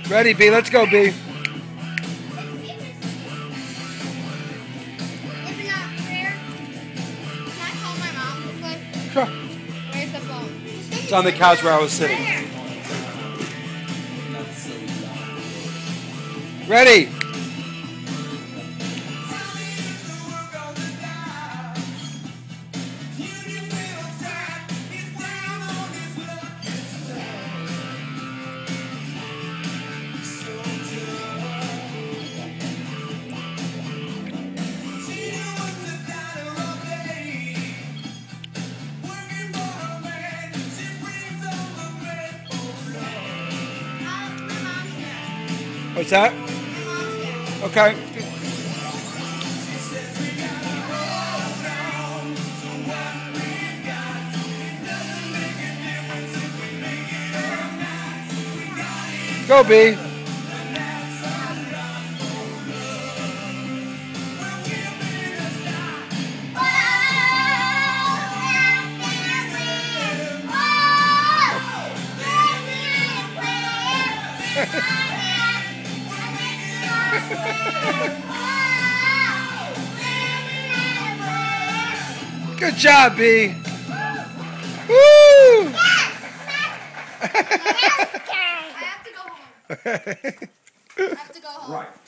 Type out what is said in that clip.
Ready, B? Let's go, B. Sure. Where's the phone? It's on the couch where I was sitting. Ready? What's that? Okay. Go, B. Good job, B. Woo! I have to go home. I have to go home. Right.